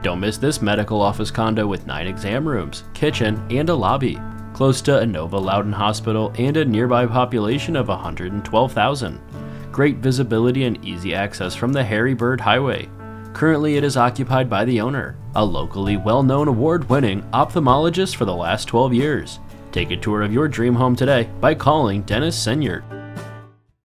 Don't miss this medical office condo with 9 exam rooms, kitchen, and a lobby, close to Inova Loudoun Hospital and a nearby population of 112,000. Great visibility and easy access from the Harry Byrd Highway. Currently it is occupied by the owner, a locally well-known award-winning ophthalmologist for the last 12 years. Take a tour of your dream home today by calling Deniz Senyurt.